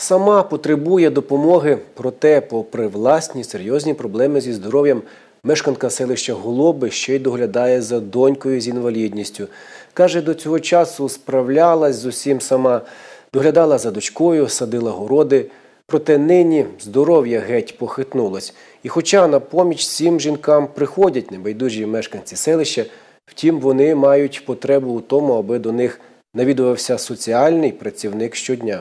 сама потребує допомоги, проте, попри власні серйозні проблеми зі здоров'ям, мешканка селища Голоби ще й доглядає за донькою з інвалідністю. Каже, до цього часу справлялась з усім сама, доглядала за дочкою, садила городи. Проте нині здоров'я геть похитнулось. І хоча на поміч цим жінкам приходять небайдужі мешканці селища, втім вони мають потребу у тому, аби до них навідувався соціальний працівник щодня.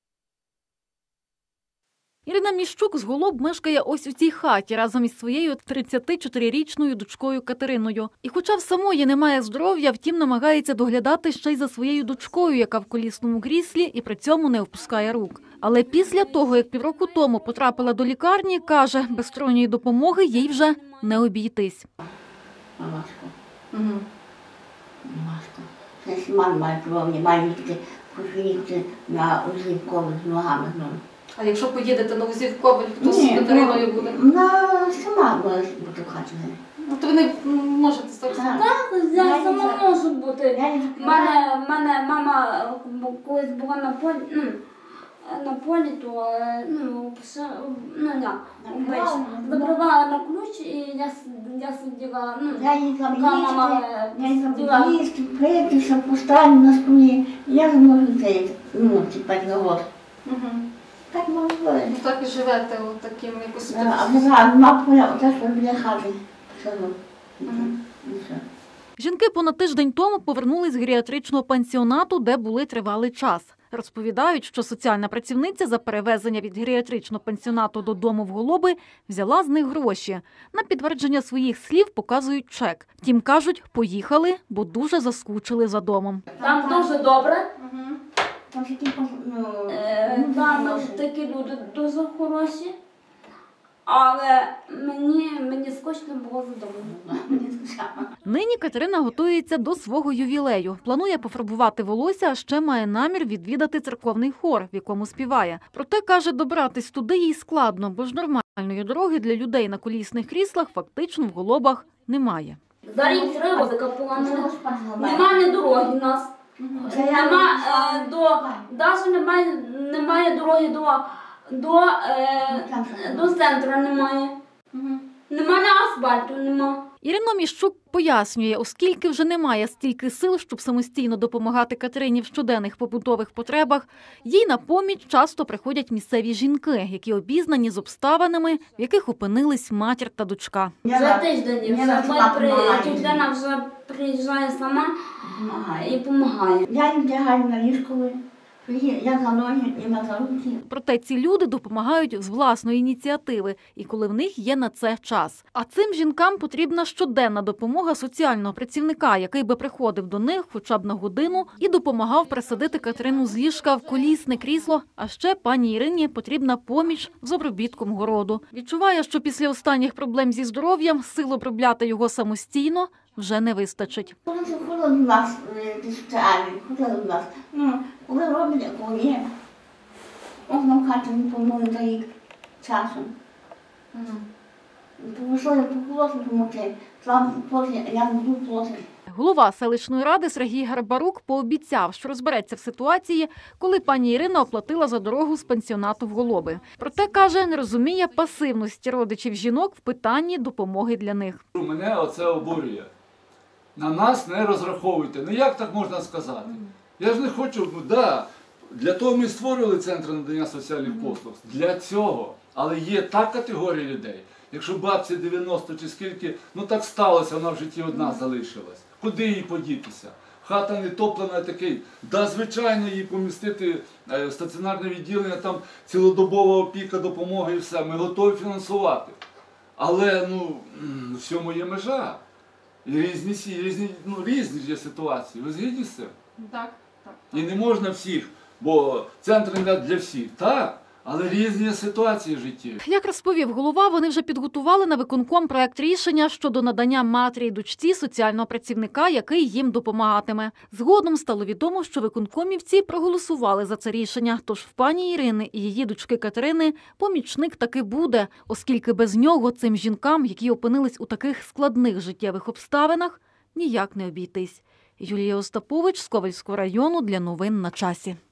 Ірина Міщук з Голоб мешкає ось у цій хаті разом із своєю 34-річною дочкою Катериною. І хоча в самої немає здоров'я, втім намагається доглядати ще й за своєю дочкою, яка в колісному кріслі і при цьому не опускає рук. Але після того, як півроку тому потрапила до лікарні, каже, без сторонньої допомоги їй вже не обійтись. Важко. Важко. Це мама має проблеми, має їхати, поїхати на узлі ковід з ногами. А якщо поїдете на узів Коваль, хто з Катериною буде? Вона сама буде в хаті. То ви не можете статися? Так, я сама можу бути. Мене мама колись була на полі, то забивала на ключ, і я сиділа, я їй там їсти, прийти, поставити на столі. Я не можу це, п'ять років. Так можливо. Так і живете таким якось. А вона поля, оце що біля хати. Жінки понад тиждень тому повернулись з геріатричного пансіонату, де були тривалий час. Розповідають, що соціальна працівниця за перевезення від геріатричного пансіонату додому в Голоби взяла з них гроші. На підтвердження своїх слів показують чек. Втім, кажуть, поїхали, бо дуже заскучили за домом. Там дуже добре. Там такі люди дуже хороші, але мені скучно було за домом. Нині Катерина готується до свого ювілею. Планує пофарбувати волосся, а ще має намір відвідати церковний хор, в якому співає. Проте, каже, добратись туди їй складно, бо ж нормальної дороги для людей на колісних кріслах фактично в Голобах немає. Зараз треба закапувати. Немає дороги в нас. Немає дороги до центру, немає. Немає асфальту, немає. Ірина Міщук пояснює, оскільки вже немає стільки сил, щоб самостійно допомагати Катерині в щоденних побутових потребах, їй на поміч часто приходять місцеві жінки, які обізнані з обставинами, в яких опинились матір та дочка. За тиждень Тетяна вже приїжджає сама і допомагає. Я їм тягаю на ліжкові. Я за ноги і на руки. Проте ці люди допомагають з власної ініціативи, і коли в них є на це час. А цим жінкам потрібна щоденна допомога соціального працівника, який би приходив до них хоча б на годину і допомагав присадити Катерину з ліжка в колісне крісло. А ще пані Ірині потрібна поміч з обробітком городу. Відчуває, що після останніх проблем зі здоров'ям сил обробляти його самостійно вже не вистачить. Ходили до нас соціальні, ходили до нас. Коли роблять, а коли є. Можна в хаті не помогли за їх часом. Тому що я попросив допомогти, я не буду просити. Голова селищної ради Сергій Гарбарук пообіцяв, що розбереться в ситуації, коли пані Ірина оплатила за дорогу з пансіонату в Голоби. Проте, каже, не розуміє пасивності родичів жінок в питанні допомоги для них. Мене оце обурює. На нас не розраховуйте. Ну як так можна сказати? Я ж не хочу, для того ми створювали Центр надання соціальних послуг. Для цього. Але є та категорія людей, якщо бабці 90 чи скільки, так сталося, вона в житті одна залишилась. Куди їй подітися? Хата не топлена, такий. Звичайно, її помістити в стаціонарне відділення, там цілодобова опіка, допомога і все. Ми готові фінансувати. Але, всьому є межа. І різні є ситуації. Ви згідні з цим? Так. І не можна всіх, бо центр не для всіх. Так, але різні ситуації в житті. Як розповів голова, вони вже підготували на виконком проект рішення щодо надання матері й дочці соціального працівника, який їм допомагатиме. Згодом стало відомо, що виконкомівці проголосували за це рішення. Тож в пані Ірини і її дочки Катерини помічник таки буде, оскільки без нього цим жінкам, які опинились у таких складних життєвих обставинах, ніяк не обійтись. Юлія Остапович з Ковальського району для новин на часі.